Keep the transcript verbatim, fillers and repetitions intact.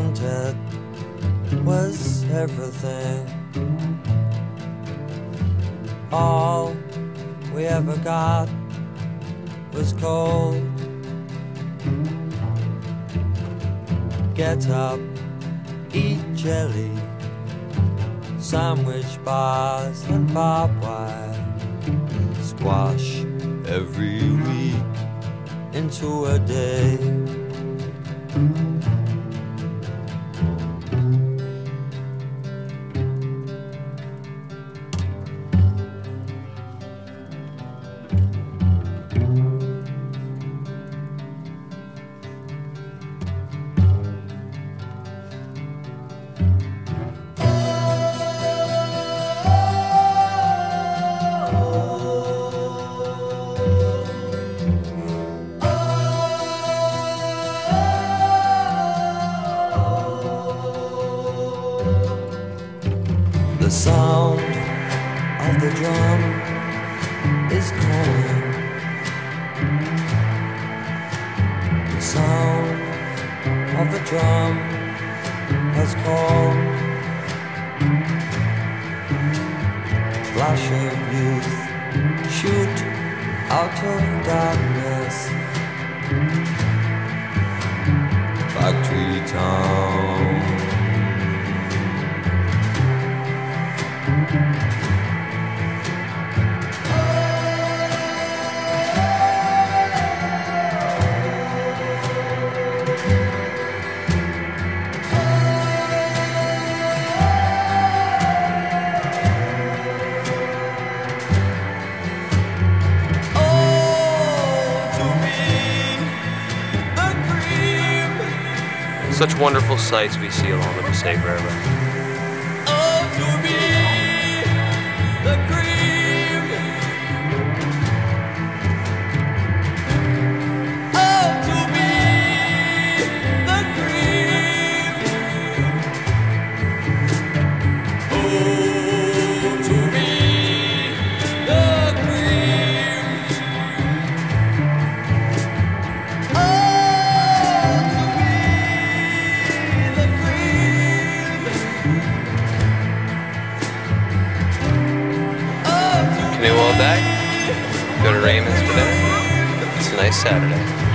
wanted was everything. All we ever got was cold. Get up, eat jelly, sandwich bars and barbed wire. Squash every week into a day. The sound of the drum is calling. The sound of the drum has called. Flash of youth, shoot out of darkness. Factory town. Such wonderful sights we see along the Passaic River. Oh, to be the cream. Oh, to be the cream. Oh, to be the cream. Oh, Canoe all day, go to Raymond's for dinner. It's a nice Saturday.